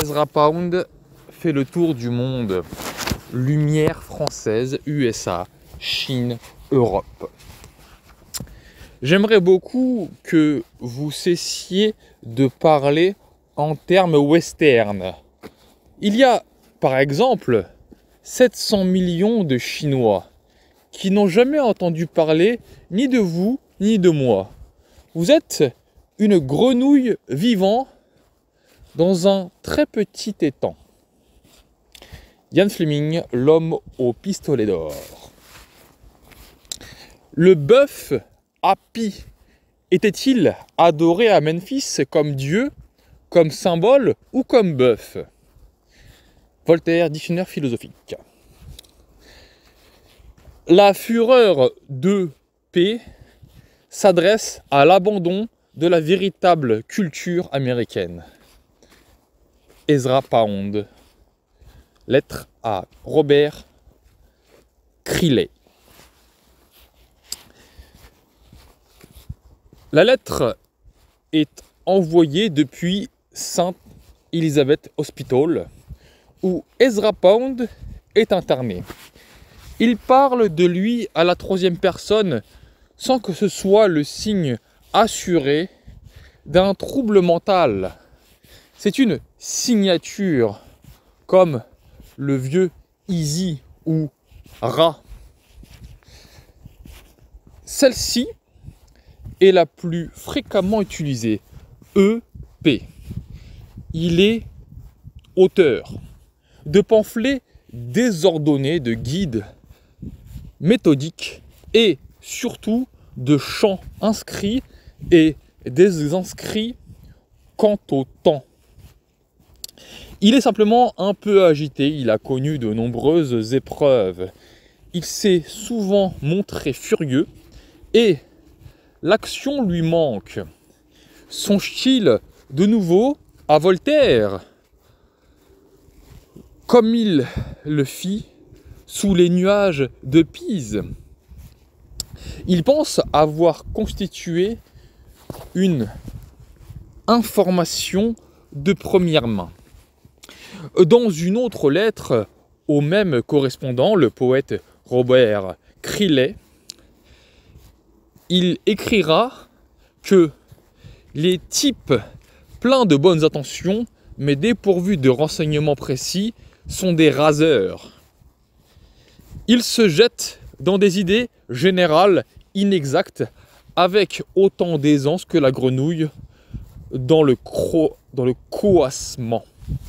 Ezra Pound fait le tour du monde. Lumière française, USA, Chine, Europe. J'aimerais beaucoup que vous cessiez de parler en termes western. Il y a, par exemple, 700 millions de Chinois qui n'ont jamais entendu parler ni de vous, ni de moi. Vous êtes une grenouille vivant dans un très petit étang. Ian Fleming, l'homme au pistolet d'or. Le bœuf Happy était-il adoré à Memphis comme dieu, comme symbole ou comme bœuf? Voltaire, dictionnaire philosophique. La fureur de paix s'adresse à l'abandon de la véritable culture américaine. Ezra Pound. Lettre à Robert Crillet. La lettre est envoyée depuis Saint Elizabeth Hospital, où Ezra Pound est interné. Il parle de lui à la troisième personne sans que ce soit le signe assuré d'un trouble mental. C'est une signature, comme le vieux Easy ou Ra. Celle-ci est la plus fréquemment utilisée, EP. Il est auteur de pamphlets désordonnés, de guides méthodiques et surtout de chants inscrits et désinscrits quant au temps. Il est simplement un peu agité, il a connu de nombreuses épreuves. Il s'est souvent montré furieux et l'action lui manque. Songe-t-il de nouveau à Voltaire, comme il le fit sous les nuages de Pise? Il pense avoir constitué une information de première main. Dans une autre lettre au même correspondant, le poète Robert Crillet, il écrira que les types pleins de bonnes intentions mais dépourvus de renseignements précis sont des raseurs. Ils se jettent dans des idées générales inexactes avec autant d'aisance que la grenouille dans le coassement.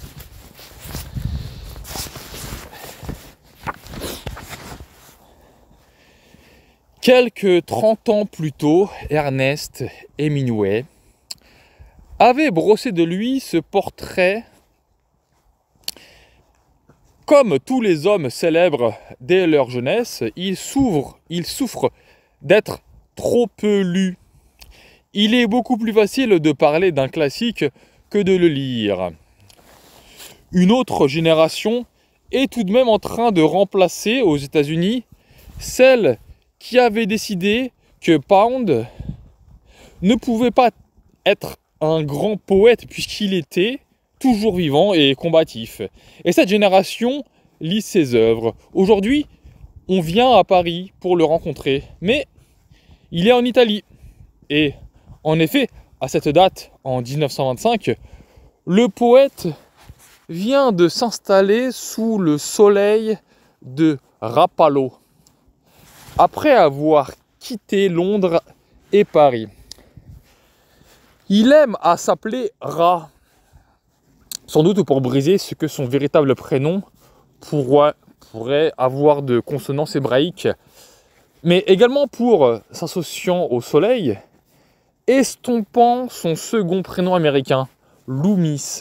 Quelques 30 ans plus tôt, Ernest Hemingway avait brossé de lui ce portrait. Comme tous les hommes célèbres dès leur jeunesse, il souffre d'être trop peu lu. Il est beaucoup plus facile de parler d'un classique que de le lire. Une autre génération est tout de même en train de remplacer aux États-Unis celle qui avait décidé que Pound ne pouvait pas être un grand poète puisqu'il était toujours vivant et combatif. Et cette génération lit ses œuvres. Aujourd'hui, on vient à Paris pour le rencontrer, mais il est en Italie. Et en effet, à cette date, en 1925, le poète vient de s'installer sous le soleil de Rapallo, après avoir quitté Londres et Paris. Il aime à s'appeler Ra, sans doute pour briser ce que son véritable prénom pourrait avoir de consonance hébraïque, mais également pour, s'associant au soleil, estompant son second prénom américain, Loomis.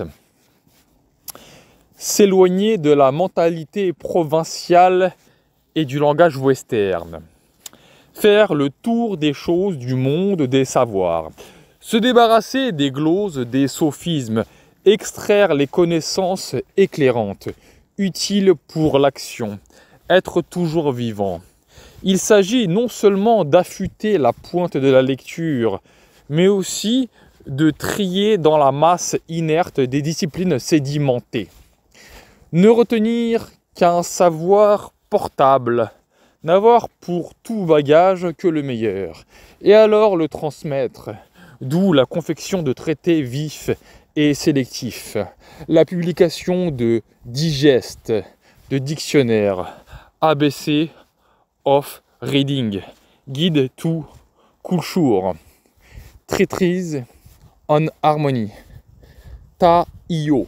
S'éloigner de la mentalité provinciale et du langage western. Faire le tour des choses, du monde, des savoirs. Se débarrasser des gloses, des sophismes. Extraire les connaissances éclairantes, utiles pour l'action. Être toujours vivant. Il s'agit non seulement d'affûter la pointe de la lecture, mais aussi de trier dans la masse inerte des disciplines sédimentées. Ne retenir qu'un savoir portable, n'avoir pour tout bagage que le meilleur, et alors le transmettre, d'où la confection de traités vifs et sélectifs, la publication de digestes, de dictionnaires, ABC of Reading, Guide to Culture, Treatise on Harmony, Ta-Io.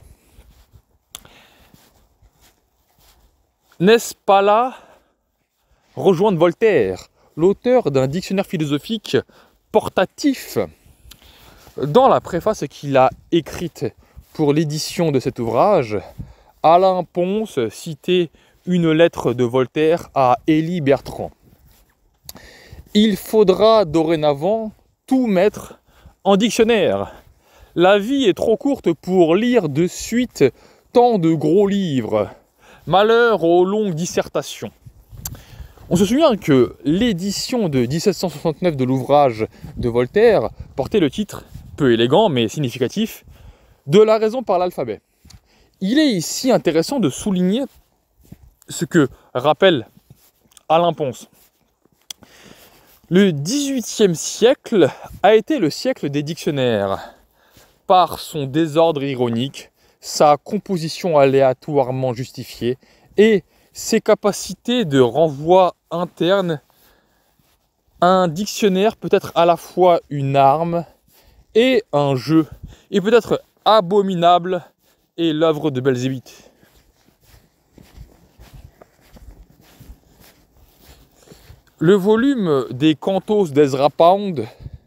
N'est-ce pas là rejoindre Voltaire, l'auteur d'un dictionnaire philosophique portatif? Dans la préface qu'il a écrite pour l'édition de cet ouvrage, Alain Ponce citait une lettre de Voltaire à Élie Bertrand. Il faudra dorénavant tout mettre en dictionnaire. La vie est trop courte pour lire de suite tant de gros livres. Malheur aux longues dissertations. On se souvient que l'édition de 1769 de l'ouvrage de Voltaire portait le titre, peu élégant mais significatif, de la raison par l'alphabet. Il est ici intéressant de souligner ce que rappelle Alain Ponce. Le XVIIIe siècle a été le siècle des dictionnaires, par son désordre ironique, sa composition aléatoirement justifiée et ses capacités de renvoi interne. Un dictionnaire peut être à la fois une arme et un jeu, et peut être abominable et l'œuvre de Belzébuth. Le volume des Cantos d'Ezra Pound,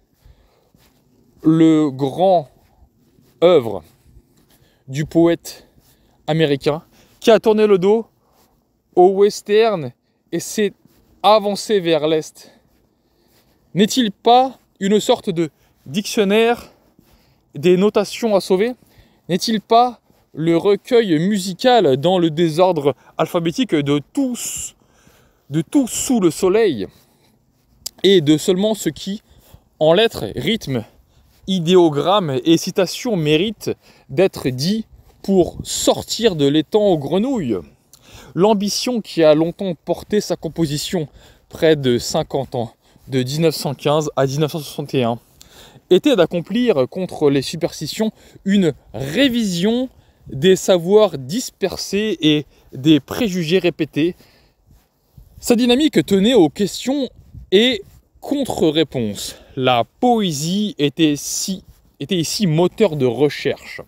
le grand œuvre du poète américain qui a tourné le dos au western et s'est avancé vers l'est, n'est-il pas une sorte de dictionnaire des notations à sauver? N'est-il pas le recueil musical dans le désordre alphabétique de tout sous le soleil et de seulement ce qui, en lettres, rythmes, idéogrammes et citations méritent d'être dit pour sortir de l'étang aux grenouilles? L'ambition qui a longtemps porté sa composition, près de 50 ans, de 1915 à 1961, était d'accomplir contre les superstitions une révision des savoirs dispersés et des préjugés répétés. Sa dynamique tenait aux questions et contre-réponses. La poésie était ici moteur de recherche.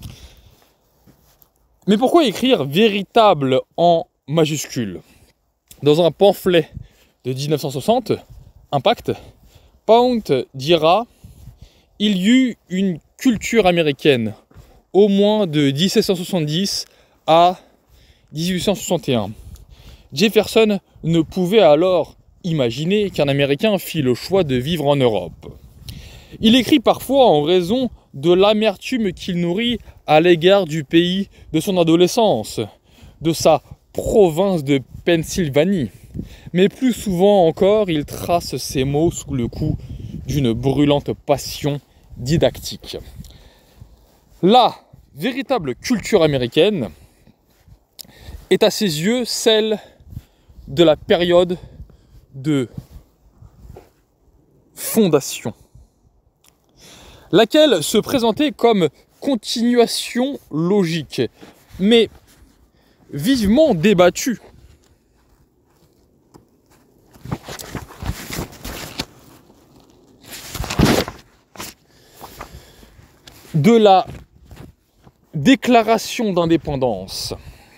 Mais pourquoi écrire véritable en majuscule? Dans un pamphlet de 1960, Impact, Pound dira: il y eut une culture américaine, au moins de 1770 à 1861. Jefferson ne pouvait alors imaginer qu'un Américain fît le choix de vivre en Europe. Il écrit parfois en raison de l'amertume qu'il nourrit à l'égard du pays de son adolescence, de sa province de Pennsylvanie. Mais plus souvent encore, il trace ses mots sous le coup d'une brûlante passion didactique. La véritable culture américaine est à ses yeux celle de la période de fondation, laquelle se présentait comme continuation logique, mais vivement débattue. De la déclaration d'indépendance.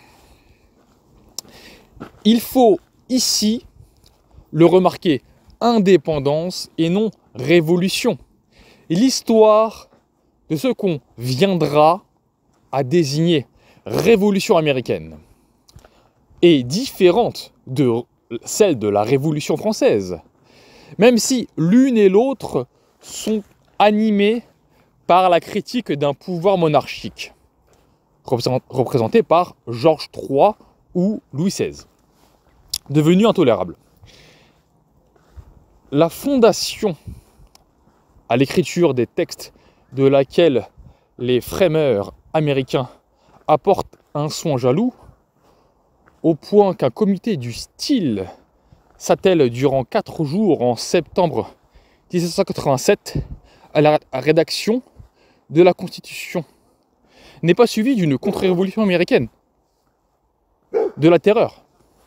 Il faut ici le remarquer, indépendance et non révolution. L'histoire de ce qu'on viendra à désigner révolution américaine est différente de celle de la Révolution française, même si l'une et l'autre sont animées par la critique d'un pouvoir monarchique, représenté par Georges III ou Louis XVI, devenu intolérable. La fondation à l'écriture des textes de laquelle les frameurs américains apportent un soin jaloux, au point qu'un comité du style s'attelle durant 4 jours en septembre 1787 à la rédaction de la Constitution, n'est pas suivi d'une contre-révolution américaine, de la terreur.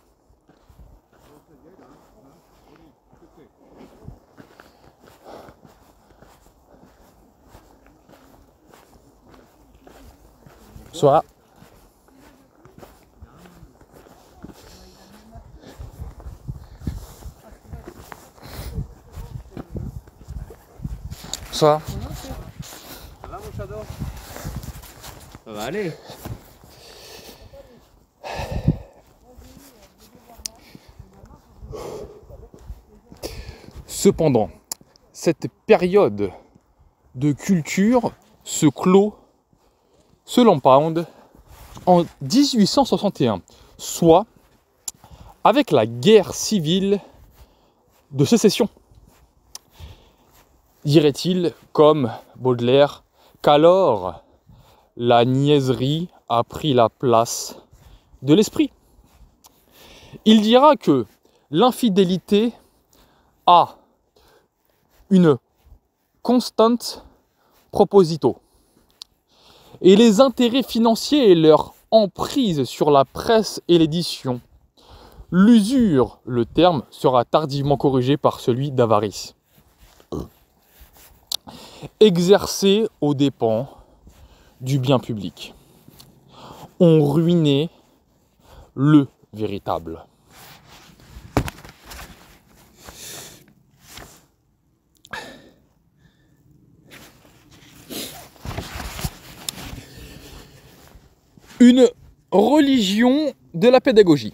Bonsoir. Bonsoir. Ça va mon shadow? Ça va aller. Cependant, cette période de culture se clôt, selon Pound, en 1861, soit avec la guerre civile de sécession. Dirait-il, comme Baudelaire, qu'alors la niaiserie a pris la place de l'esprit. Il dira que l'infidélité a une constante proposito et les intérêts financiers et leur emprise sur la presse et l'édition. L'usure, le terme, sera tardivement corrigé par celui d'avarice, exercée aux dépens du bien public, ont ruiné le véritable. Une religion de la pédagogie.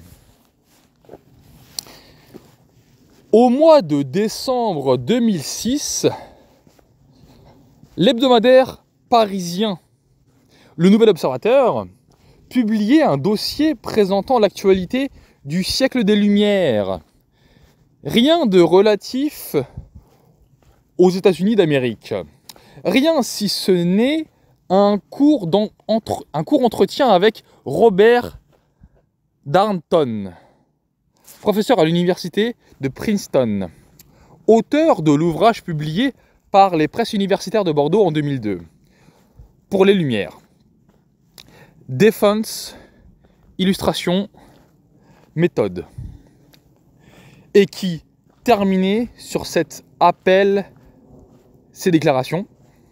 Au mois de décembre 2006, l'hebdomadaire parisien Le Nouvel Observateur publiait un dossier présentant l'actualité du siècle des Lumières. Rien de relatif aux États-Unis d'Amérique. Rien si ce n'est un court entretien avec Robert Darnton, professeur à l'université de Princeton, auteur de l'ouvrage publié par les presses universitaires de Bordeaux en 2002, pour les Lumières. Défense, illustration, méthode. Et qui terminait sur cet appel, ces déclarations.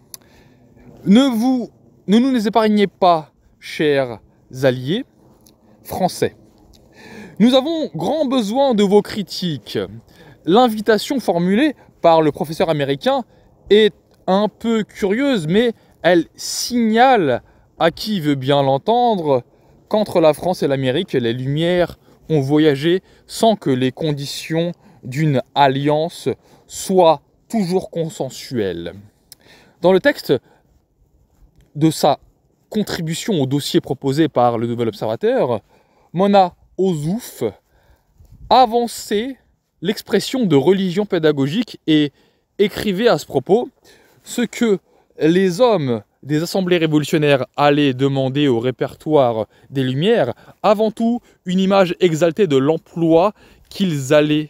Ne nous épargnez pas, chers alliés français. Nous avons grand besoin de vos critiques. L'invitation formulée par le professeur américain est un peu curieuse, mais elle signale à qui veut bien l'entendre qu'entre la France et l'Amérique, les Lumières ont voyagé sans que les conditions d'une alliance soient toujours consensuelles. Dans le texte de sa contribution au dossier proposé par le Nouvel Observateur, Mona Ozouf avançait l'expression de religion pédagogique et écrivait à ce propos ce que les hommes des assemblées révolutionnaires allaient demander au répertoire des Lumières, avant tout une image exaltée de l'emploi qu'ils avaient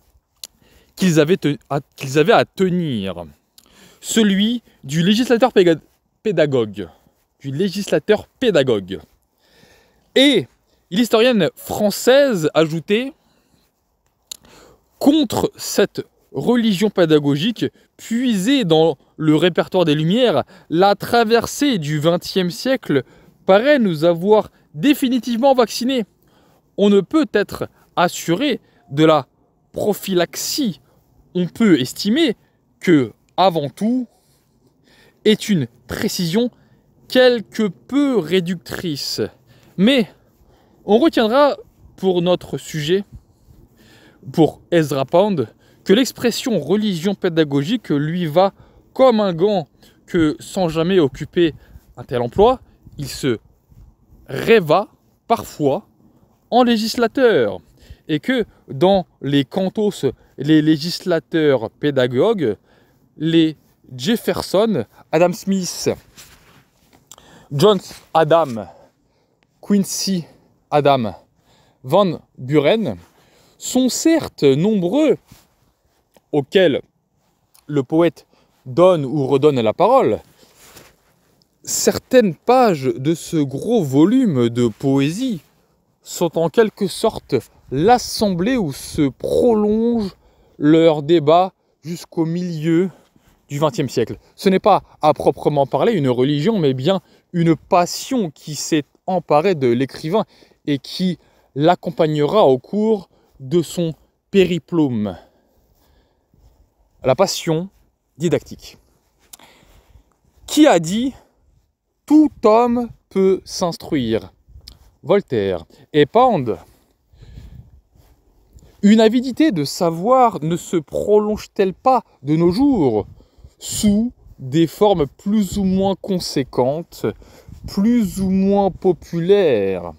à tenir, celui du législateur pédagogue. Et l'historienne française ajoutait, contre cette religion pédagogique puisée dans le répertoire des Lumières, la traversée du XXe siècle paraît nous avoir définitivement vaccinés. On ne peut être assuré de la prophylaxie. On peut estimer que, avant tout, est une précision quelque peu réductrice. Mais on retiendra pour notre sujet, pour Ezra Pound, que l'expression religion pédagogique lui va comme un gant, que sans jamais occuper un tel emploi, il se rêva parfois en législateur. Et que dans les cantos, les législateurs pédagogues, les Jefferson, Adam Smith, John Adam, Quincy Adam, Van Buren sont certes nombreux auxquels le poète donne ou redonne la parole. Certaines pages de ce gros volume de poésie sont en quelque sorte l'assemblée où se prolonge leur débat jusqu'au milieu du XXe siècle. Ce n'est pas à proprement parler une religion, mais bien une passion qui s'est emparée de l'écrivain et qui l'accompagnera au cours de son périplum. La passion didactique. Qui a dit « Tout homme peut s'instruire » Voltaire. Et Pound. Une avidité de savoir ne se prolonge-t-elle pas de nos jours sous des formes plus ou moins conséquentes, plus ou moins populaires,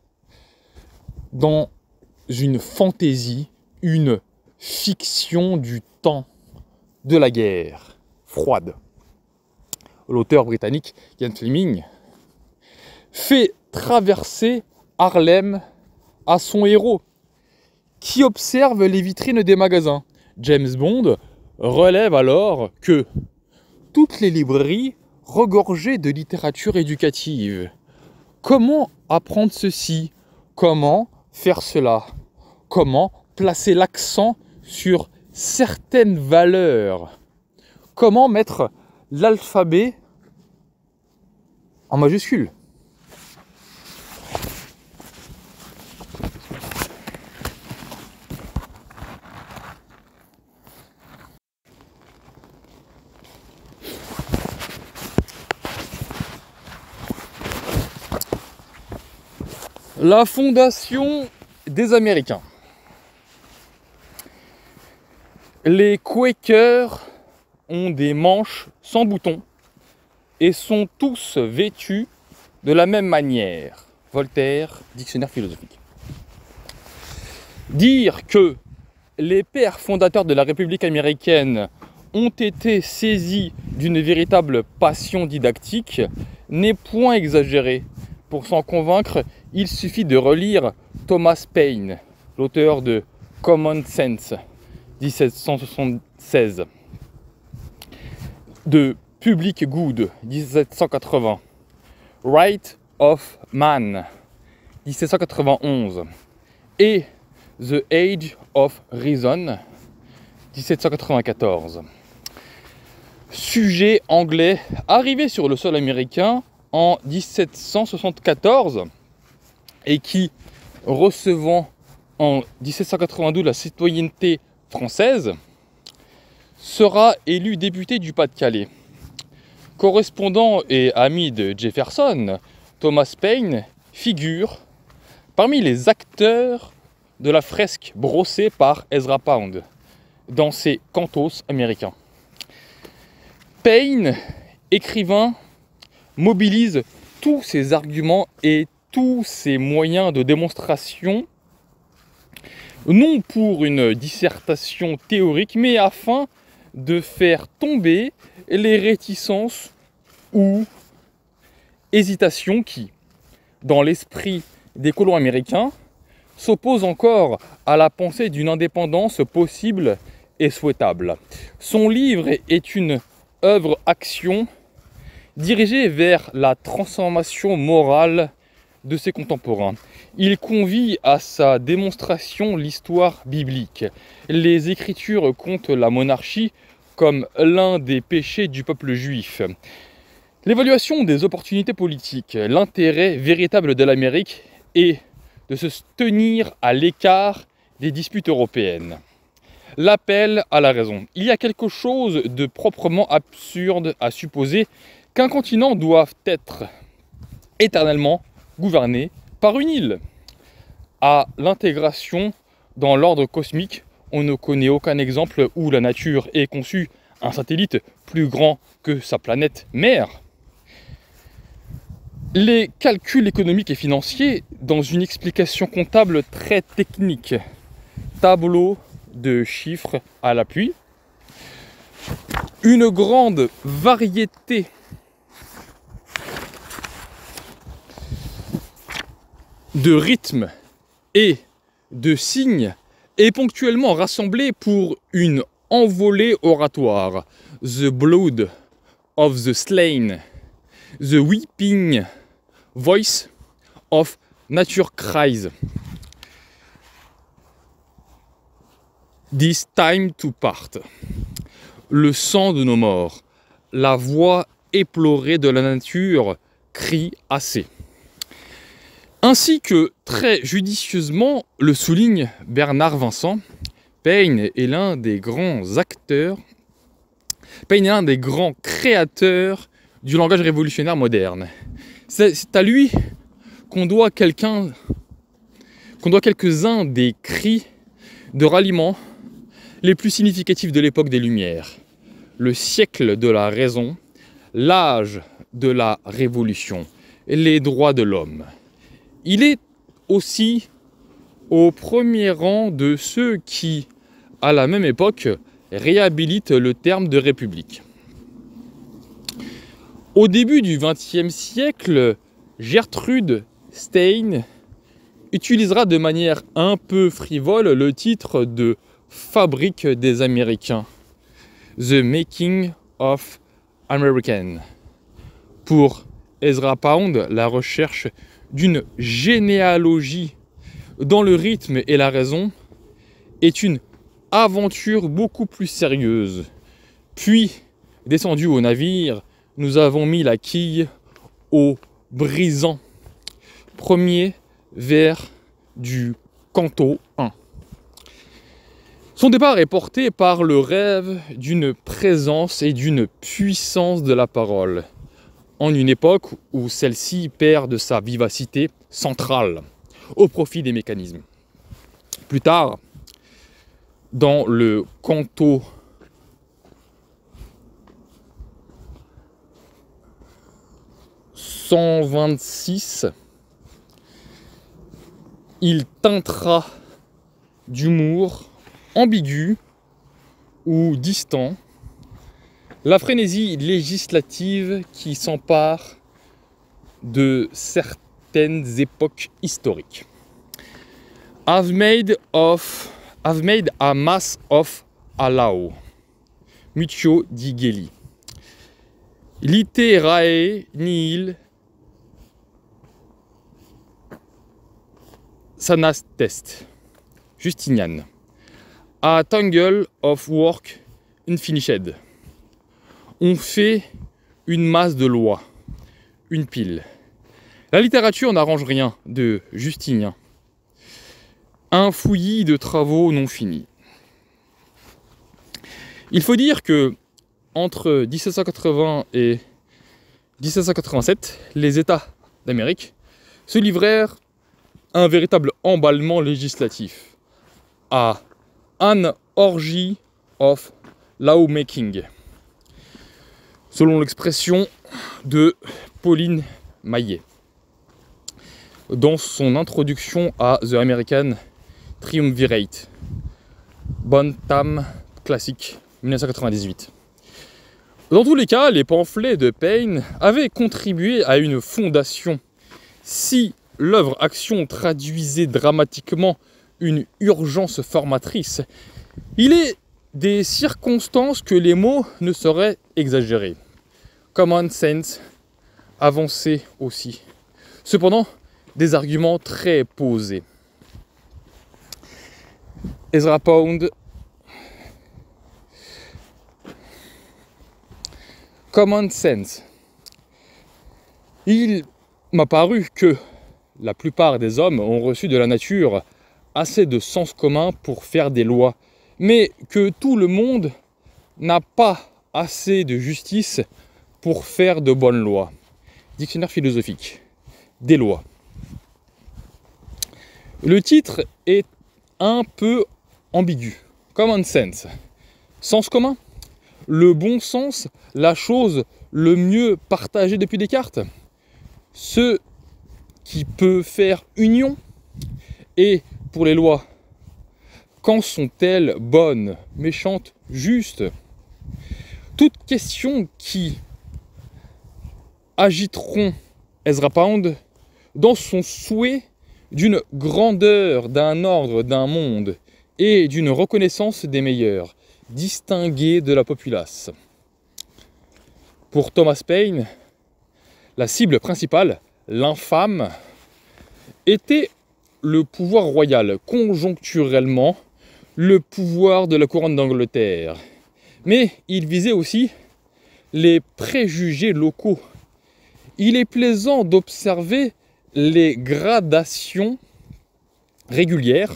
dans une fantaisie, une fiction du temps de la guerre froide. L'auteur britannique Ian Fleming fait traverser Harlem à son héros, qui observe les vitrines des magasins. James Bond relève alors que toutes les librairies regorgeaient de littérature éducative. Comment apprendre ceci? Comment faire cela? Comment placer l'accent sur certaines valeurs? Comment mettre l'alphabet en majuscule? La fondation des Américains. Les Quakers ont des manches sans boutons et sont tous vêtus de la même manière. Voltaire, dictionnaire philosophique. Dire que les pères fondateurs de la République américaine ont été saisis d'une véritable passion didactique n'est point exagéré. Pour s'en convaincre, il suffit de relire Thomas Paine, l'auteur de Common Sense, 1776, de Public Good, 1780, Right of Man, 1791, et The Age of Reason, 1794. Sujet anglais arrivé sur le sol américain en 1774 et qui, recevant en 1792 la citoyenneté française, sera élu député du Pas-de-Calais. Correspondant et ami de Jefferson, Thomas Paine figure parmi les acteurs de la fresque brossée par Ezra Pound dans ses cantos américains. Paine, écrivain, mobilise tous ses arguments et tous ses moyens de démonstration, non pour une dissertation théorique, mais afin de faire tomber les réticences ou hésitations qui, dans l'esprit des colons américains, s'opposent encore à la pensée d'une indépendance possible et souhaitable. Son livre est une œuvre-action dirigée vers la transformation morale de ses contemporains. Il convie à sa démonstration l'histoire biblique. Les Écritures comptent la monarchie comme l'un des péchés du peuple juif. L'évaluation des opportunités politiques, l'intérêt véritable de l'Amérique est de se tenir à l'écart des disputes européennes. L'appel à la raison. Il y a quelque chose de proprement absurde à supposer qu'un continent doive être éternellement gouverné par une île. À l'intégration dans l'ordre cosmique, on ne connaît aucun exemple où la nature ait conçu un satellite plus grand que sa planète mère. Les calculs économiques et financiers, dans une explication comptable très technique, tableau de chiffres à l'appui, une grande variété de rythmes et de signes est ponctuellement rassemblée pour une envolée oratoire. The blood of the slain, the weeping voice of nature cries. This time to part. Le sang de nos morts, la voix éplorée de la nature crie assez. Ainsi que très judicieusement le souligne Bernard Vincent, Paine est l'un des grands acteurs, Paine est l'un des grands créateurs du langage révolutionnaire moderne. C'est à lui qu'on doit quelques-uns des cris de ralliement les plus significatifs de l'époque des Lumières. Le siècle de la raison, l'âge de la révolution, les droits de l'homme. Il est aussi au premier rang de ceux qui, à la même époque, réhabilitent le terme de république. Au début du XXe siècle, Gertrude Stein utilisera de manière un peu frivole le titre de Fabrique des Américains, The Making of American. Pour Ezra Pound, la recherche d'une généalogie dans le rythme et la raison est une aventure beaucoup plus sérieuse. Puis, descendu au navire, nous avons mis la quille au brisant. Premier vers du canto 1. Son départ est porté par le rêve d'une présence et d'une puissance de la parole, en une époque où celle-ci perd de sa vivacité centrale au profit des mécanismes. Plus tard, dans le canto 126, il teintera d'humour ambigu ou distant la frénésie législative qui s'empare de certaines époques historiques. I've made a mass of Alao. Muccio di Gelli. Literae nihil sanastest. Justinian. A tangle of work unfinished. On fait une masse de lois, une pile. La littérature n'arrange rien de Justinien. Un fouillis de travaux non finis. Il faut dire que entre 1780 et 1787, les États d'Amérique se livrèrent à un véritable emballement législatif, à an orgy of lawmaking, selon l'expression de Pauline Maillet dans son introduction à The American Triumvirate, Bantam classique 1998. Dans tous les cas, les pamphlets de Paine avaient contribué à une fondation. Si l'œuvre Action traduisait dramatiquement une urgence formatrice, il est des circonstances que les mots ne sauraient exagérer. Common sense avancé aussi. Cependant, des arguments très posés. Ezra Pound. Common sense. Il m'a paru que la plupart des hommes ont reçu de la nature assez de sens commun pour faire des lois, mais que tout le monde n'a pas assez de justice pour faire de bonnes lois. Dictionnaire philosophique. Des lois. Le titre est un peu ambigu. Common sense. Sens commun. Le bon sens, la chose le mieux partagée depuis Descartes. Ce qui peut faire union. Et pour les lois, quand sont-elles bonnes, méchantes, justes? Toutes questions qui agiteront Ezra Pound dans son souhait d'une grandeur, d'un ordre, d'un monde et d'une reconnaissance des meilleurs, distingués de la populace. Pour Thomas Paine, la cible principale, l'infâme, était le pouvoir royal, conjoncturellement le pouvoir de la couronne d'Angleterre. Mais il visait aussi les préjugés locaux. Il est plaisant d'observer les gradations régulières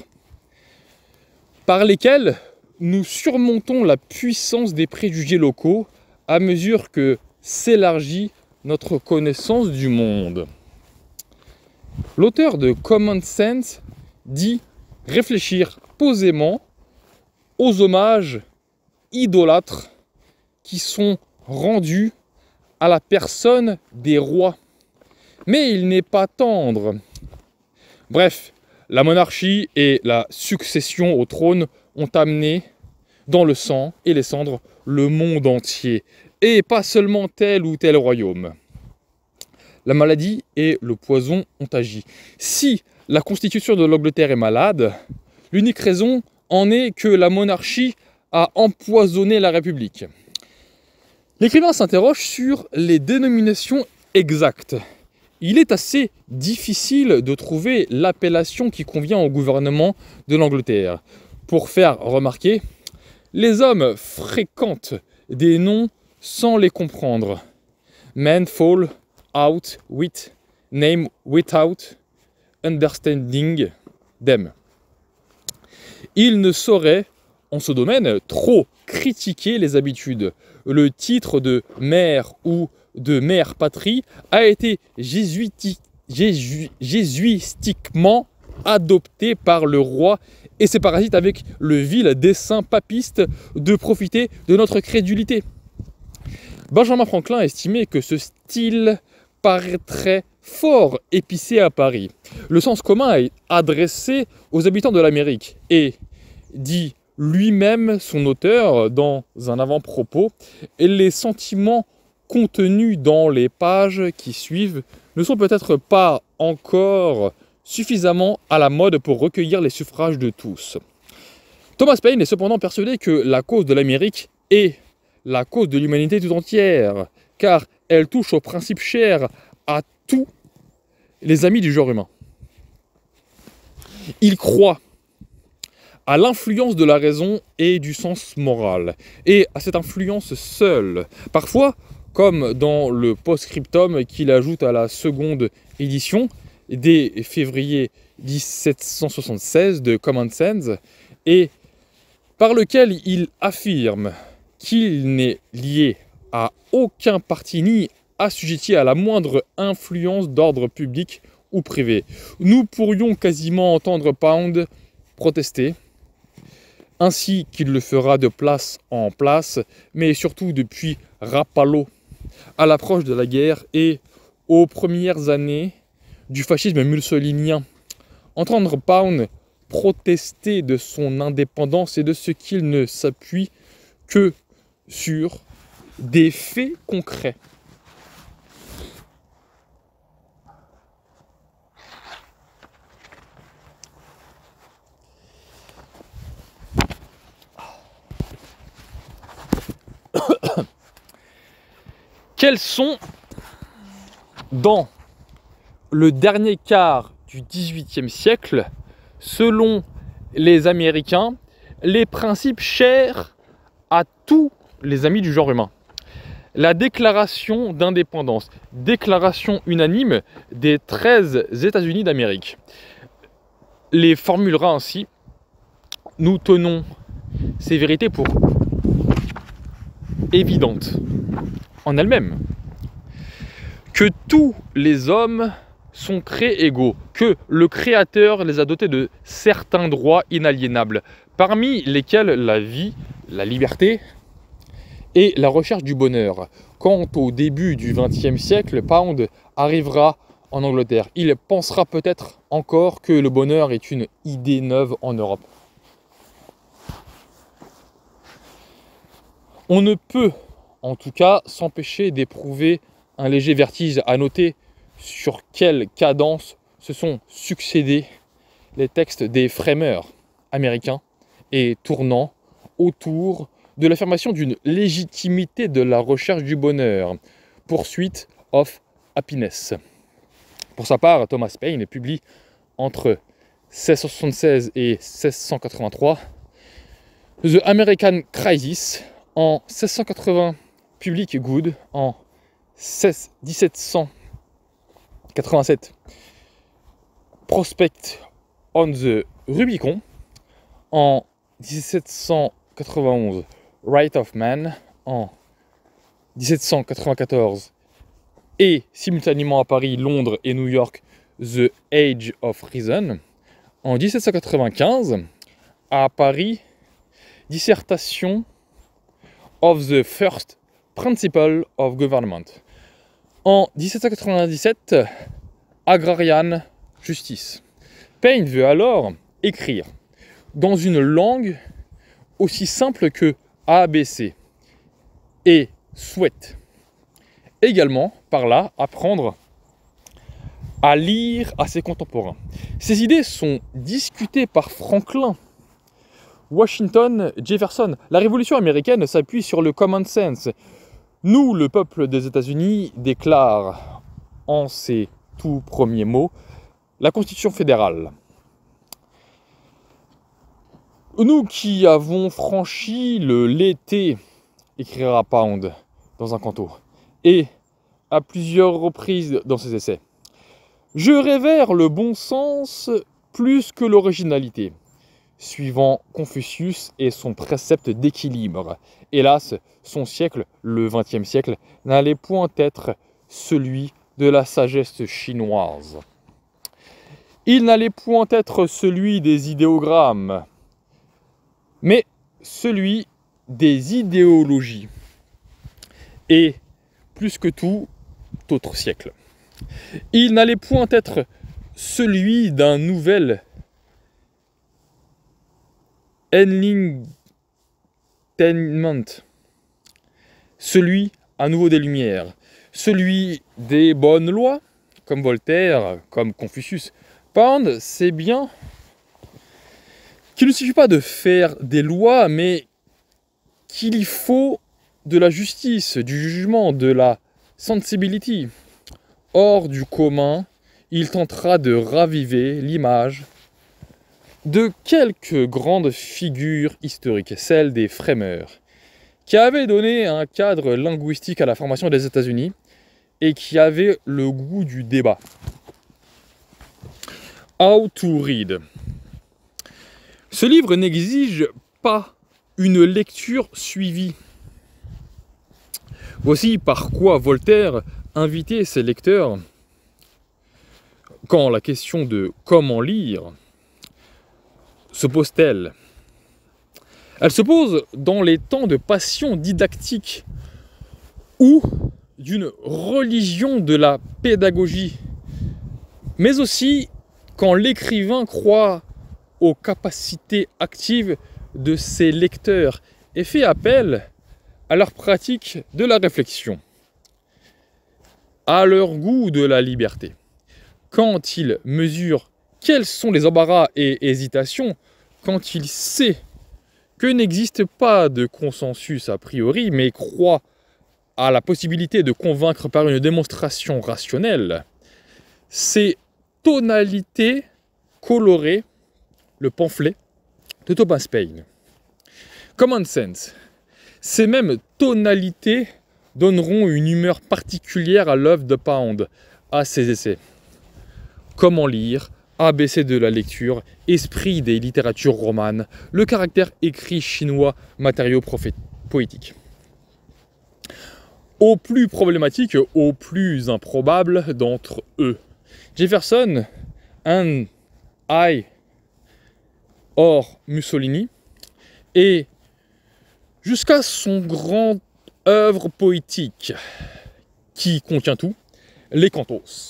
par lesquelles nous surmontons la puissance des préjugés locaux à mesure que s'élargit notre connaissance du monde. L'auteur de Common Sense dit réfléchir posément aux hommages idolâtres qui sont rendus à la personne des rois. Mais il n'est pas tendre. Bref, la monarchie et la succession au trône ont amené dans le sang et les cendres le monde entier, et pas seulement tel ou tel royaume. La maladie et le poison ont agi. Si la constitution de l'Angleterre est malade, l'unique raison en est que la monarchie a empoisonné la République. L'écrivain s'interroge sur les dénominations exactes. Il est assez difficile de trouver l'appellation qui convient au gouvernement de l'Angleterre. Pour faire remarquer, les hommes fréquentent des noms sans les comprendre. Men fall out with, name without, understanding them. Il ne saurait, en ce domaine, trop critiquer les habitudes. Le titre de maire ou de mère patrie a été jésuitiquement adopté par le roi et ses parasites avec le vil dessein papiste de profiter de notre crédulité. Benjamin Franklin estimait que ce style paraîtrait fort épicé à Paris. Le sens commun est adressé aux habitants de l'Amérique et dit lui-même son auteur dans un avant-propos, et les sentiments contenus dans les pages qui suivent ne sont peut-être pas encore suffisamment à la mode pour recueillir les suffrages de tous. Thomas Paine est cependant persuadé que la cause de l'Amérique est la cause de l'humanité tout entière, car elle touche aux principes chers à tous les amis du genre humain. Il croit à l'influence de la raison et du sens moral, et à cette influence seule. Parfois, comme dans le post-scriptum qu'il ajoute à la seconde édition, dès février 1776 de Common Sense, et par lequel il affirme qu'il n'est lié à aucun parti ni assujetti à la moindre influence d'ordre public ou privé. Nous pourrions quasiment entendre Pound protester, ainsi qu'il le fera de place en place, mais surtout depuis Rapallo, à l'approche de la guerre et aux premières années du fascisme mussolinien. Entendre Pound protester de son indépendance et de ce qu'il ne s'appuie que sur des faits concrets. Quels sont, dans le dernier quart du XVIIIe siècle, selon les Américains, les principes chers à tous les amis du genre humain? La déclaration d'indépendance, déclaration unanime des 13 États-Unis d'Amérique, les formulera ainsi: nous tenons ces vérités pour évidentes en elles-mêmes, que tous les hommes sont créés égaux, que le Créateur les a dotés de certains droits inaliénables, parmi lesquels la vie, la liberté et la recherche du bonheur. Quand au début du XXe siècle, Pound arrivera en Angleterre, il pensera peut-être encore que le bonheur est une idée neuve en Europe. On ne peut en tout cas s'empêcher d'éprouver un léger vertige. À noter sur quelle cadence se sont succédés les textes des frameurs américains et tournant autour de l'affirmation d'une légitimité de la recherche du bonheur, Pursuit of Happiness. Pour sa part, Thomas Paine publie entre 1676 et 1683 The American Crisis, en 1680 Public Good, en 1787 Prospect on the Rubicon, en 1791 Right of Man, en 1794 et simultanément à Paris, Londres et New York The Age of Reason, en 1795 à Paris Dissertation of the First Principle of Government, en 1797 Agrarian Justice. Paine veut alors écrire dans une langue aussi simple que ABC et souhaite également par là apprendre à lire à ses contemporains. Ces idées sont discutées par Franklin, Washington, Jefferson. La Révolution américaine s'appuie sur le common sense. Nous, le peuple des États-Unis, déclare en ses tout premiers mots la Constitution fédérale. Nous qui avons franchi l'été, écrira Pound dans un canto, et à plusieurs reprises dans ses essais. Je révère le bon sens plus que l'originalité, suivant Confucius et son précepte d'équilibre. Hélas, son siècle, le XXe siècle, n'allait point être celui de la sagesse chinoise. Il n'allait point être celui des idéogrammes, mais celui des idéologies. Et, plus que tout autre siècle, il n'allait point être celui d'un nouvel enlightenment, celui à nouveau des Lumières, celui des bonnes lois, comme Voltaire, comme Confucius. Pound sait bien qu'il ne suffit pas de faire des lois, mais qu'il y faut de la justice, du jugement, de la sensibility. Hors du commun, il tentera de raviver l'image de quelques grandes figures historiques, celles des frameurs, qui avaient donné un cadre linguistique à la formation des États-Unis et qui avaient le goût du débat. How to read. Ce livre n'exige pas une lecture suivie. Voici par quoi Voltaire invitait ses lecteurs quand la question de comment lire se pose-t-elle. Elle se pose dans les temps de passion didactique ou d'une religion de la pédagogie, mais aussi quand l'écrivain croit aux capacités actives de ses lecteurs et fait appel à leur pratique de la réflexion, à leur goût de la liberté. Quand il mesure quels sont les embarras et hésitations, quand il sait que n'existe pas de consensus a priori, mais croit à la possibilité de convaincre par une démonstration rationnelle, ces tonalités colorées le pamphlet de Thomas Paine. Common sense. Ces mêmes tonalités donneront une humeur particulière à l'œuvre de Pound, à ses essais. Comment lire, ABC de la lecture, esprit des littératures romanes, le caractère écrit chinois, matériaux poétiques. Au plus problématique, au plus improbable d'entre eux. Jefferson, un I or Mussolini, et jusqu'à son grand œuvre poétique, qui contient tout, les cantos.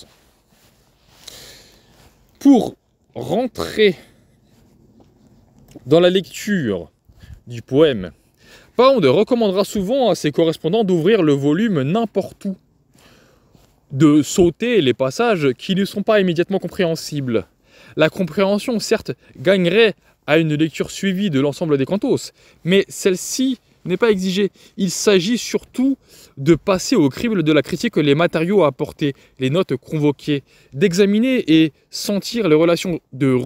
Pour rentrer dans la lecture du poème, Pound recommandera souvent à ses correspondants d'ouvrir le volume n'importe où, de sauter les passages qui ne sont pas immédiatement compréhensibles. La compréhension, certes, gagnerait à une lecture suivie de l'ensemble des cantos, mais celle-ci n'est pas exigée. Il s'agit surtout de passer au crible de la critique les matériaux apportés, les notes convoquées, d'examiner et sentir les relations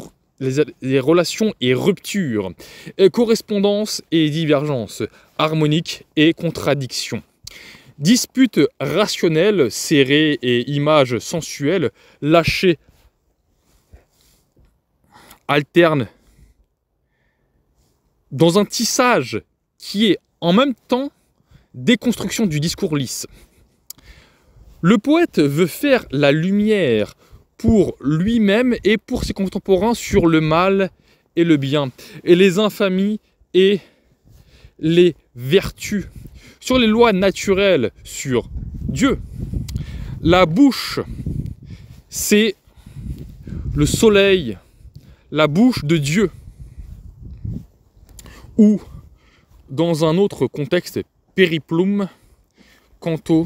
et ruptures, correspondances et divergences, harmoniques et contradictions. Disputes rationnelles, serrées et images sensuelles, lâchées, alternes, dans un tissage qui est en même temps déconstruction du discours lisse. Le poète veut faire la lumière pour lui-même et pour ses contemporains sur le mal et le bien, et les infamies et les vertus, sur les lois naturelles, sur Dieu. La bouche, c'est le soleil, la bouche de Dieu. Ou, dans un autre contexte, Périplum, canto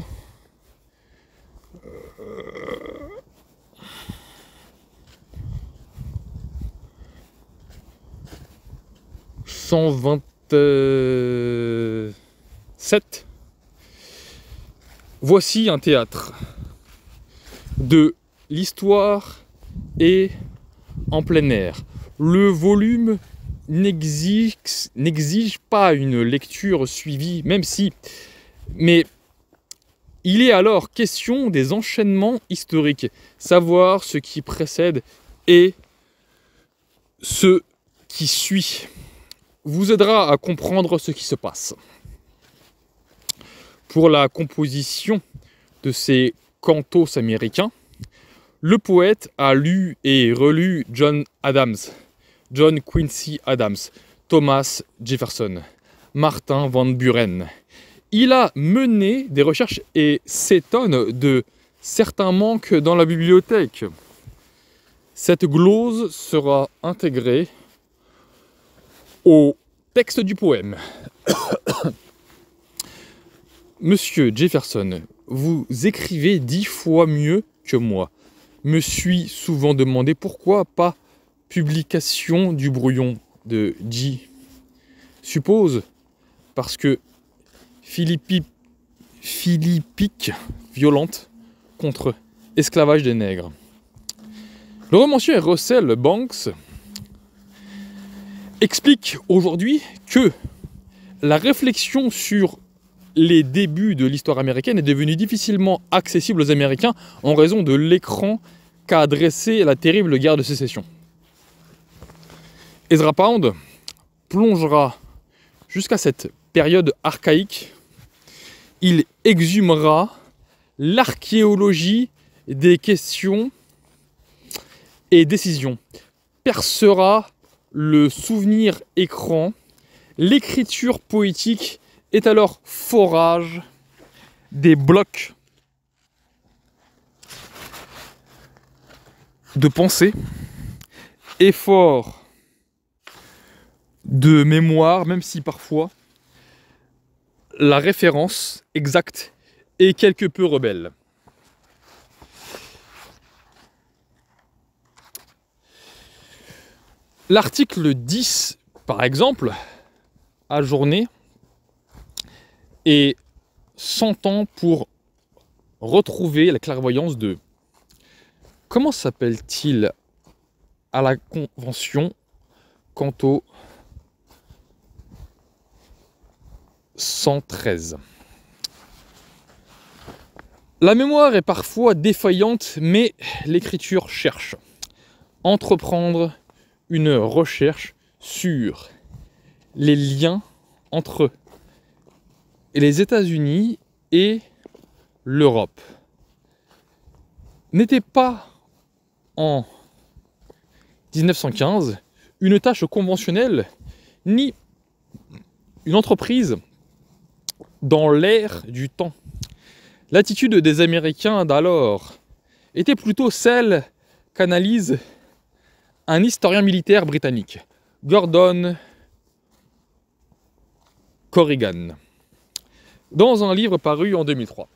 127. Voici un théâtre de l'histoire et en plein air. Le volume n'exige pas une lecture suivie, même si, mais il est alors question des enchaînements historiques, savoir ce qui précède et ce qui suit vous aidera à comprendre ce qui se passe. Pour la composition de ces cantos américains, le poète a lu et relu John Quincy Adams, Thomas Jefferson, Martin Van Buren. Il a mené des recherches et s'étonne de certains manques dans la bibliothèque. Cette glose sera intégrée au texte du poème. Monsieur Jefferson, vous écrivez 10 fois mieux que moi. Me suis souvent demandé pourquoi pas publication du brouillon de J. Suppose parce que philippique violente contre esclavage des nègres. Le romancier Russell Banks explique aujourd'hui que la réflexion sur les débuts de l'histoire américaine est devenue difficilement accessible aux Américains en raison de l'écran qu'a dressé la terrible guerre de sécession. Ezra Pound plongera jusqu'à cette période archaïque. Il exhumera l'archéologie des questions et décisions, percera le souvenir écran. L'écriture poétique est alors forage des blocs de pensée, effort de mémoire, même si parfois la référence exacte est quelque peu rebelle. L'article 10, par exemple, ajourné, et 100 ans pour retrouver la clairvoyance de... Comment s'appelle-t-il à la Convention canto 113. La mémoire est parfois défaillante, mais l'écriture cherche. Entreprendre une recherche sur les liens entre les États-Unis et l'Europe n'était pas en 1915 une tâche conventionnelle ni une entreprise dans l'air du temps. L'attitude des Américains d'alors était plutôt celle qu'analyse un historien militaire britannique, Gordon Corrigan, dans un livre paru en 2003.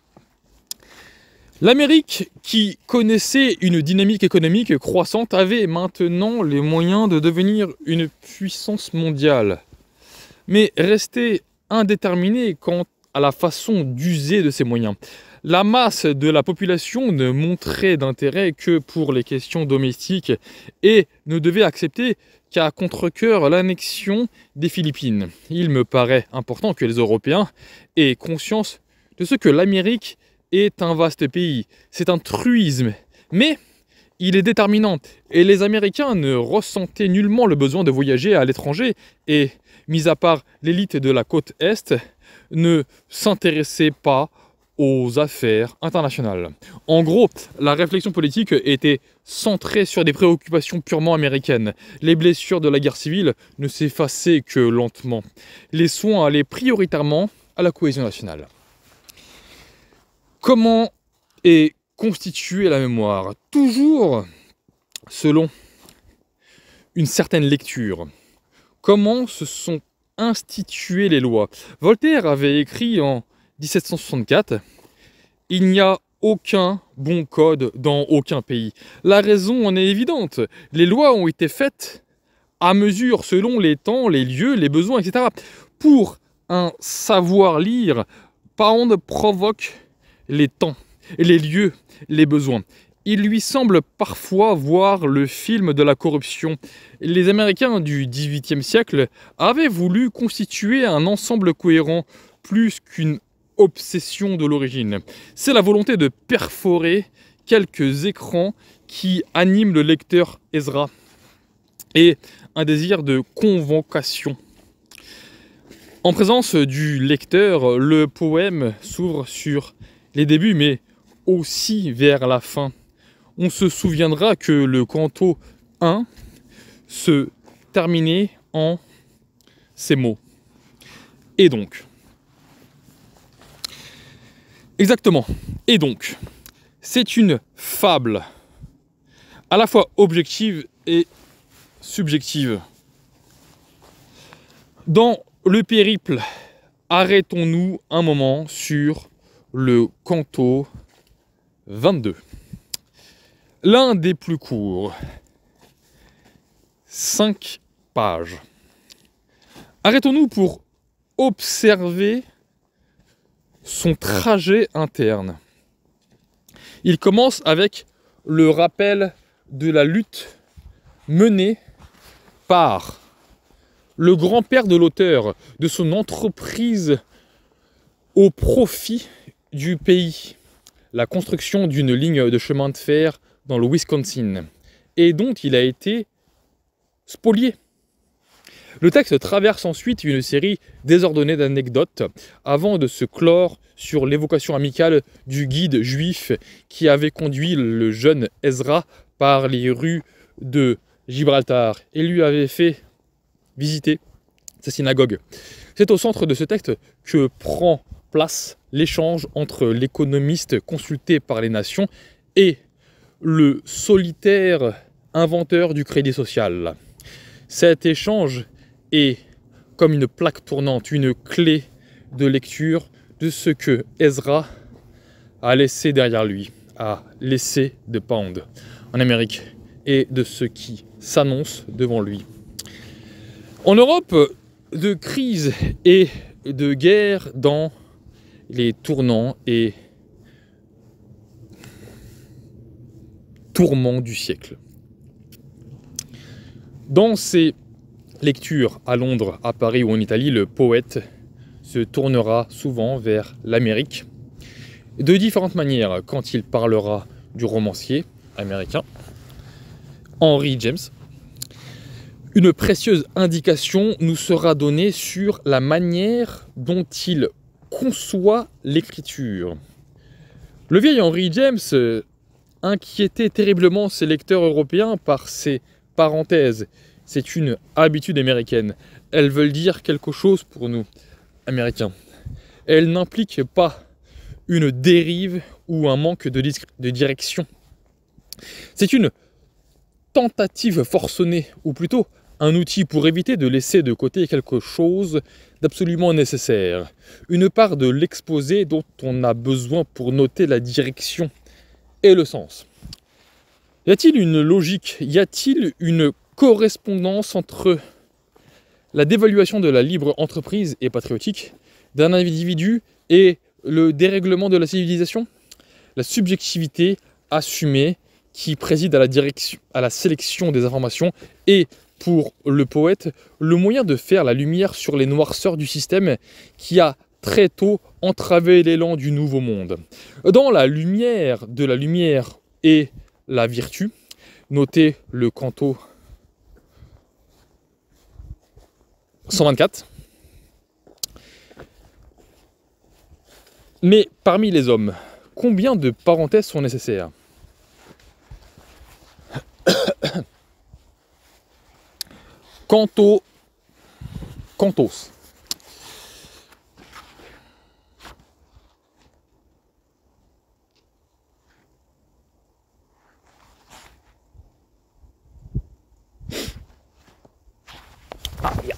L'Amérique, qui connaissait une dynamique économique croissante, avait maintenant les moyens de devenir une puissance mondiale, mais restait indéterminée quant à la façon d'user de ces moyens. La masse de la population ne montrait d'intérêt que pour les questions domestiques et ne devait accepter qu'à contre-cœur l'annexion des Philippines. Il me paraît important que les Européens aient conscience de ce que l'Amérique est un vaste pays. C'est un truisme, mais il est déterminant. Et les Américains ne ressentaient nullement le besoin de voyager à l'étranger et, mis à part l'élite de la côte Est, ne s'intéressaient pas aux affaires internationales. En gros, la réflexion politique était centrée sur des préoccupations purement américaines. Les blessures de la guerre civile ne s'effaçaient que lentement. Les soins allaient prioritairement à la cohésion nationale. Comment est constituée la mémoire? Toujours selon une certaine lecture. Comment se sont instituées les lois? Voltaire avait écrit en 1764 « Il n'y a aucun bon code dans aucun pays ». La raison en est évidente. Les lois ont été faites à mesure selon les temps, les lieux, les besoins, etc. Pour un savoir-lire, Pound provoque les temps, les lieux, les besoins. Il lui semble parfois voir le film de la corruption. Les Américains du XVIIIe siècle avaient voulu constituer un ensemble cohérent plus qu'une obsession de l'origine. C'est la volonté de perforer quelques écrans qui animent le lecteur Ezra et un désir de convocation. En présence du lecteur, le poème s'ouvre sur les débuts, mais aussi vers la fin. On se souviendra que le canto 1 se terminait en ces mots. Et donc. Exactement. Et donc. C'est une fable, à la fois objective et subjective. Dans le périple, arrêtons-nous un moment sur le canto 22. L'un des plus courts. 5 pages. Arrêtons-nous pour observer son trajet interne. Il commence avec le rappel de la lutte menée par le grand-père de l'auteur, de son entreprise au profit du pays, la construction d'une ligne de chemin de fer dans le Wisconsin, et dont il a été spolié. Le texte traverse ensuite une série désordonnée d'anecdotes avant de se clore sur l'évocation amicale du guide juif qui avait conduit le jeune Ezra par les rues de Gibraltar et lui avait fait visiter sa synagogue. C'est au centre de ce texte que prend place l'échange entre l'économiste consulté par les nations et le solitaire inventeur du crédit social. Cet échange est comme une plaque tournante, une clé de lecture de ce que Ezra a laissé derrière lui, a laissé de Pound en Amérique et de ce qui s'annonce devant lui. En Europe, de crise et de guerre dans les tournants et tourments du siècle. Dans ses lectures à Londres, à Paris ou en Italie, le poète se tournera souvent vers l'Amérique de différentes manières quand il parlera du romancier américain Henry James. Une précieuse indication nous sera donnée sur la manière dont il conçoit l'écriture. Le vieil Henry James inquiétait terriblement ses lecteurs européens par ses parenthèses. C'est une habitude américaine. Elles veulent dire quelque chose pour nous, Américains. Elles n'impliquent pas une dérive ou un manque de direction. C'est une tentative forcenée, ou plutôt un outil pour éviter de laisser de côté quelque chose d'absolument nécessaire, une part de l'exposé dont on a besoin pour noter la direction et le sens. Y a-t-il une logique, y a-t-il une correspondance entre la dévaluation de la libre entreprise et patriotique d'un individu et le dérèglement de la civilisation? La subjectivité assumée qui préside à la sélection des informations est, pour le poète, le moyen de faire la lumière sur les noirceurs du système qui a très tôt entravé l'élan du nouveau monde. Dans la lumière de la lumière et la vertu, notez le canto 124. Mais parmi les hommes, combien de parenthèses sont nécessaires? Cantos. Ah, yeah.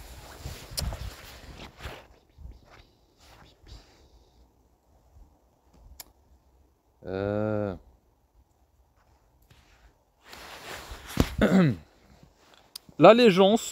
L'allégeance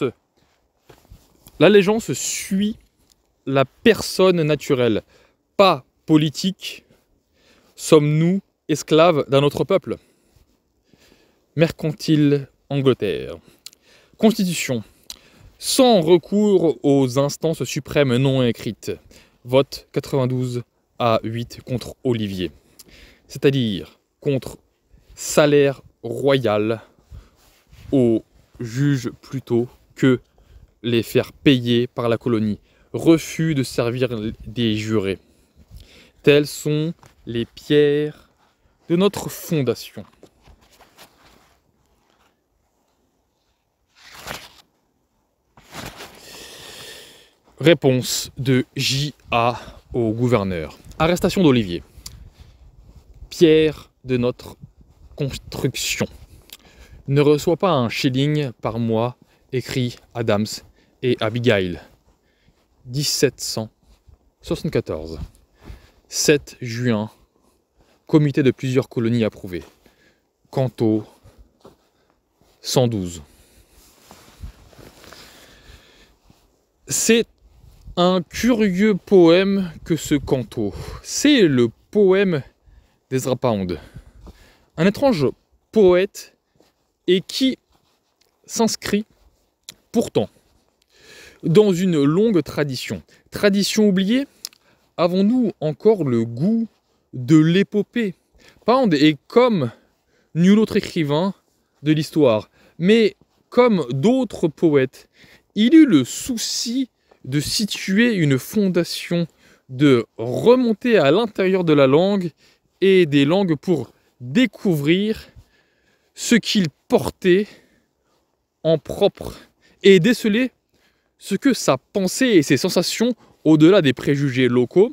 suit la personne naturelle, pas politique. Sommes-nous esclaves d'un autre peuple? Mercantile Angleterre. Constitution. Sans recours aux instances suprêmes non écrites. Vote 92-8 contre Olivier. C'est-à-dire contre salaire royal aux juges plutôt que les faire payer par la colonie. Refus de servir des jurés. Telles sont les pierres de notre fondation. Réponse de J.A. au gouverneur. Arrestation d'Olivier. Pierre de notre construction. Ne reçoit pas un shilling par mois, écrit Adams et Abigail. 1774. 7 juin. Comité de plusieurs colonies approuvé. Canto 112. C'est un curieux poème que ce canto. C'est le poème d'Ezra Pound. Un étrange poète et qui s'inscrit pourtant dans une longue tradition. Tradition oubliée, avons-nous encore le goût de l'épopée? Pound est comme nul autre écrivain de l'histoire, mais comme d'autres poètes, il eut le souci de situer une fondation, de remonter à l'intérieur de la langue et des langues pour découvrir ce qu'il portait en propre et déceler ce que sa pensée et ses sensations, au-delà des préjugés locaux,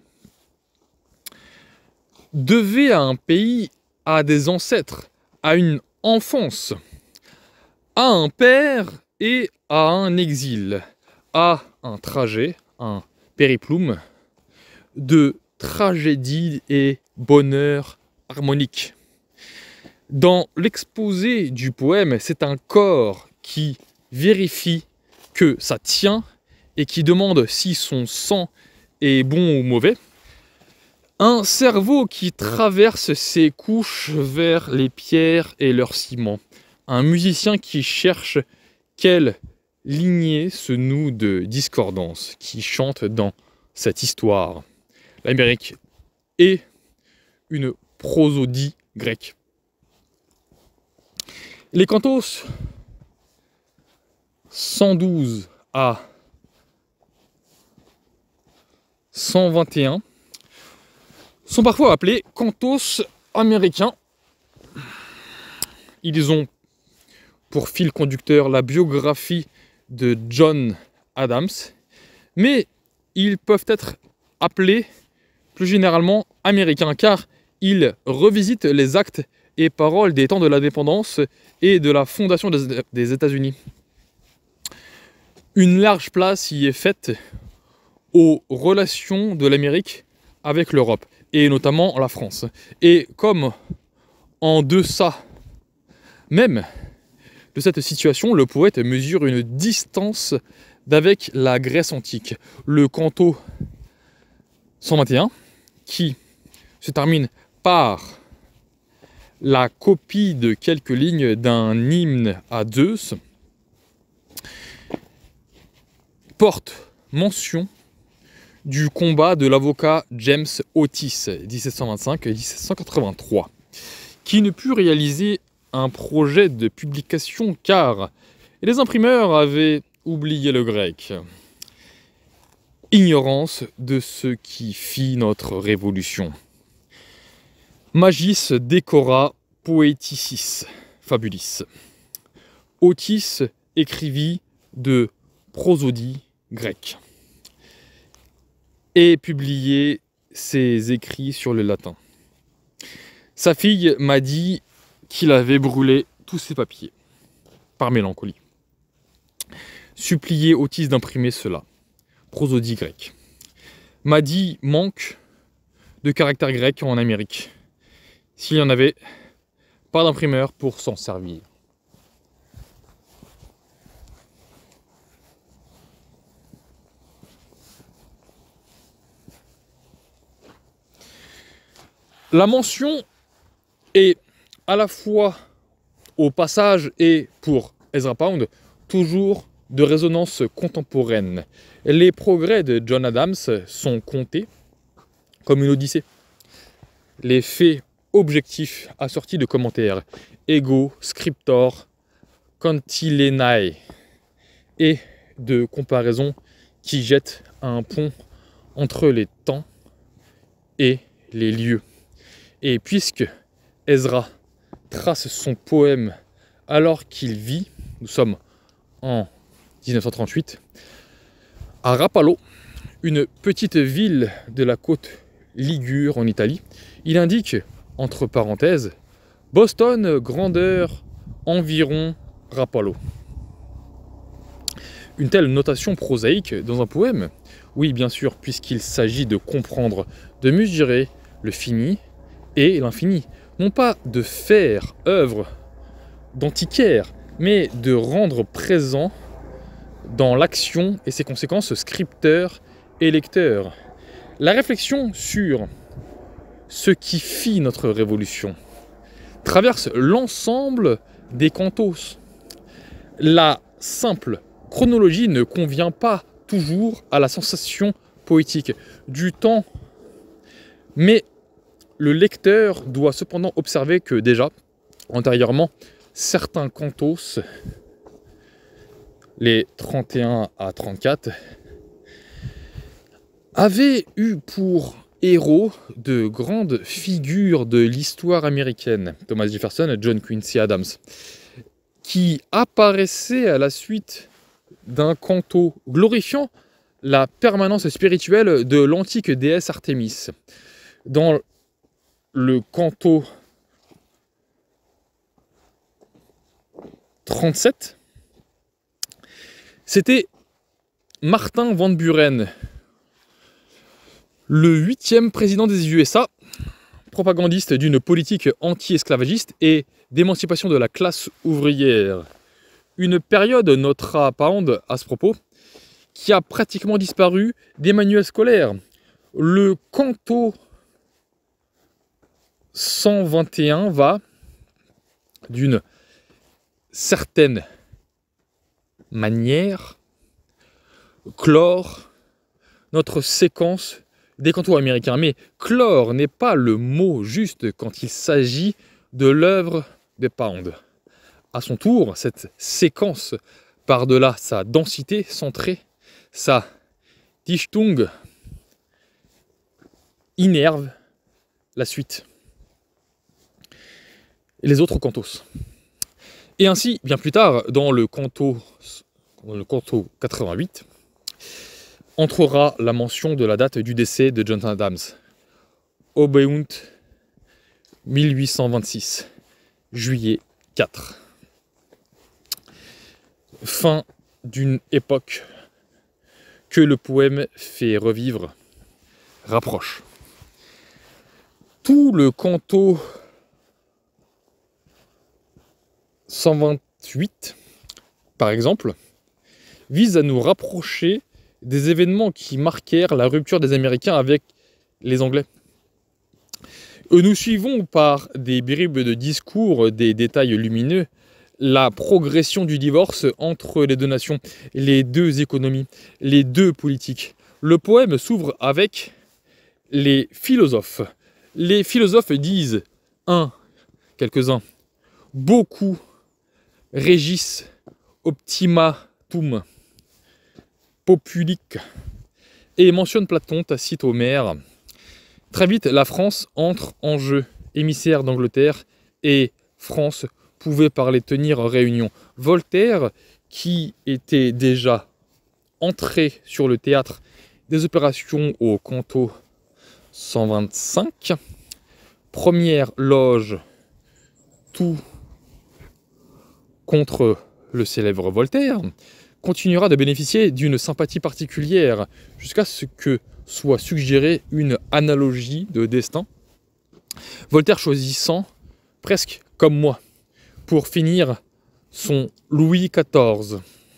devaient à un pays, à des ancêtres, à une enfance, à un père et à un exil, à un trajet, un périplum de tragédie et bonheur harmonique. Dans l'exposé du poème, c'est un corps qui vérifie que ça tient et qui demande si son sang est bon ou mauvais. Un cerveau qui traverse ses couches vers les pierres et leur ciment. Un musicien qui cherche quelle lignée se noue de discordance, qui chante dans cette histoire. L'Amérique est une prosodie grecque. Les cantos 112 à 121 sont parfois appelés cantos américains. Ils ont pour fil conducteur la biographie de John Adams, mais ils peuvent être appelés plus généralement américains car ils revisitent les actes et paroles des temps de l'indépendance et de la fondation des États-Unis. Une large place y est faite aux relations de l'Amérique avec l'Europe, et notamment la France. Et comme en deçà même de cette situation, le poète mesure une distance d'avec la Grèce antique. Le canto 121, qui se termine par la copie de quelques lignes d'un hymne à Zeus, porte mention du combat de l'avocat James Otis, 1725-1783, qui ne put réaliser un projet de publication car les imprimeurs avaient oublié le grec. Ignorance de ce qui fit notre révolution. Magis decora poeticis fabulis. Otis écrivit de prosodie grecque et publiait ses écrits sur le latin. Sa fille m'a dit qu'il avait brûlé tous ses papiers, par mélancolie. Suppliez Otis d'imprimer cela, prosodie grecque. M'a dit manque de caractère grec en Amérique. S'il y en avait, pas d'imprimeur pour s'en servir. La mention est à la fois au passage et pour Ezra Pound toujours de résonance contemporaine. Les progrès de John Adams sont comptés comme une odyssée. Les faits objectifs assortis de commentaires, ego, scriptor, cantilenae et de comparaisons qui jettent un pont entre les temps et les lieux. Et puisque Ezra trace son poème alors qu'il vit, nous sommes en 1938, à Rapallo, une petite ville de la côte ligure en Italie, il indique, entre parenthèses, Boston, grandeur, environ Rapallo. Une telle notation prosaïque dans un poème, oui bien sûr, puisqu'il s'agit de comprendre, de mesurer le fini et l'infini, non pas de faire œuvre d'antiquaire, mais de rendre présent dans l'action et ses conséquences scripteur et lecteur. La réflexion sur ce qui fit notre révolution traverse l'ensemble des cantos. La simple chronologie ne convient pas toujours à la sensation poétique du temps, mais le lecteur doit cependant observer que déjà, antérieurement, certains cantos, les 31 à 34, avaient eu pour héros de grandes figures de l'histoire américaine, Thomas Jefferson et John Quincy Adams, qui apparaissaient à la suite d'un canto glorifiant la permanence spirituelle de l'antique déesse Artémis. Dans le canto 37, c'était Martin Van Buren, le 8e président des USA, propagandiste d'une politique anti-esclavagiste et d'émancipation de la classe ouvrière. Une période, notera Pound à ce propos, qui a pratiquement disparu des manuels scolaires. Le canto 121 va, d'une certaine manière, clore notre séquence des cantos américains. Mais clore n'est pas le mot juste quand il s'agit de l'œuvre de Pound. À son tour, cette séquence, par-delà sa densité centrée, sa Dichtung, innerve la suite. Et les autres cantos. Et ainsi, bien plus tard, dans le canto 88, entrera la mention de la date du décès de John Adams. Obeunt 1826, juillet 4. Fin d'une époque que le poème fait revivre rapproche. Tout le canto 128, par exemple, vise à nous rapprocher des événements qui marquèrent la rupture des Américains avec les Anglais. Nous suivons par des bribes de discours, des détails lumineux, la progression du divorce entre les deux nations, les deux économies, les deux politiques. Le poème s'ouvre avec les philosophes. Les philosophes disent, quelques-uns, beaucoup régissent optimatum populique, et mentionne Platon, Tacite, Homère. Très vite, la France entre en jeu, émissaire d'Angleterre, et France pouvait parler tenir réunion. Voltaire, qui était déjà entré sur le théâtre des opérations au canto 125, première loge, tout contre le célèbre Voltaire, continuera de bénéficier d'une sympathie particulière jusqu'à ce que soit suggérée une analogie de destin. Voltaire choisissant, presque comme moi, pour finir son Louis XIV.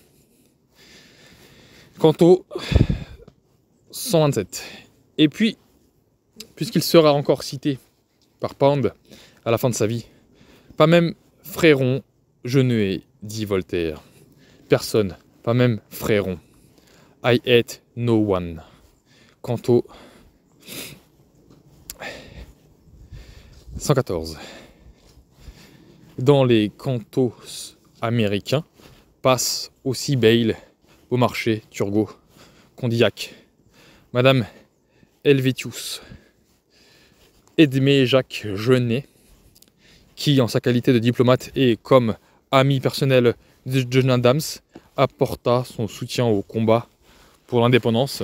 Canto 127. Et puis, puisqu'il sera encore cité par Pound à la fin de sa vie, pas même Fréron, je ne hais, dit Voltaire. Personne, pas même Fréron. I hate no one. Canto 114. Dans les cantos américains passent aussi Bayle, Beaumarchais, Turgot, Condillac, Madame Helvétius, Edmé Jacques Genet, qui en sa qualité de diplomate et comme ami personnel de John Adams apporta son soutien au combat pour l'indépendance.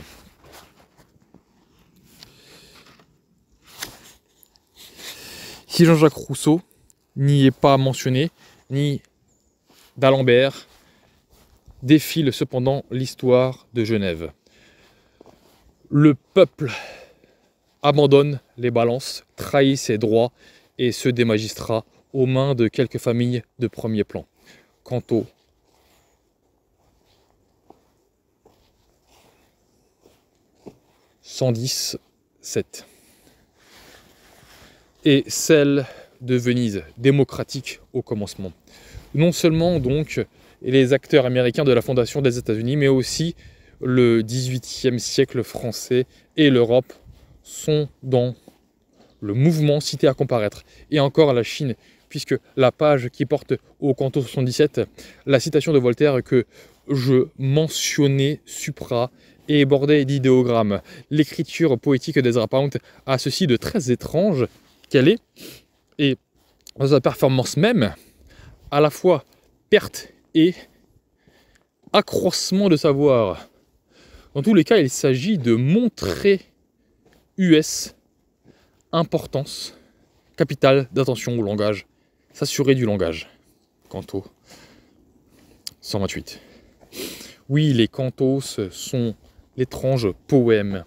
Si Jean-Jacques Rousseau n'y est pas mentionné, ni d'Alembert, défile cependant l'histoire de Genève. Le peuple abandonne les balances, trahit ses droits et ceux des magistrats aux mains de quelques familles de premier plan. Canto 110, 7. Et celle de Venise, démocratique au commencement. Non seulement donc les acteurs américains de la fondation des États-Unis, mais aussi le XVIIIe siècle français et l'Europe sont dans le mouvement cité à comparaître. Et encore la Chine, puisque la page qui porte au canto 77, la citation de Voltaire que je mentionnais supra est bordée d'idéogrammes. L'écriture poétique d'Ezra Pound a ceci de très étrange qu'elle est, et dans sa performance même, à la fois perte et accroissement de savoir. Dans tous les cas, il s'agit de montrer US importance capitale d'attention au langage, s'assurer du langage. Canto 128. Oui, les cantos sont l'étrange poème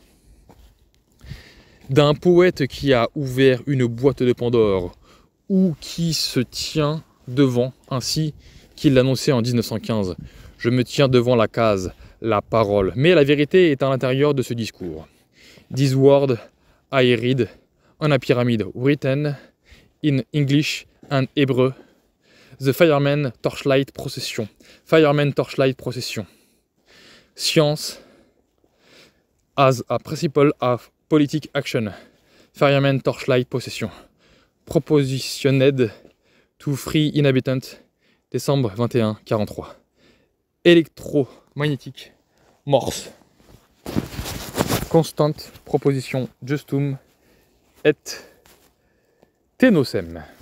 d'un poète qui a ouvert une boîte de Pandore ou qui se tient devant, ainsi qu'il l'annonçait en 1915. Je me tiens devant la case, la parole. Mais la vérité est à l'intérieur de ce discours. This word I read on a pyramid written in English and Hebrew. The fireman torchlight procession. Fireman torchlight procession. Science as a principle of politic action. Fireman torchlight procession. Propositioned to free inhabitants. Décembre 21, 43. Électromagnétique. Morse. Constante proposition justum et tenosem.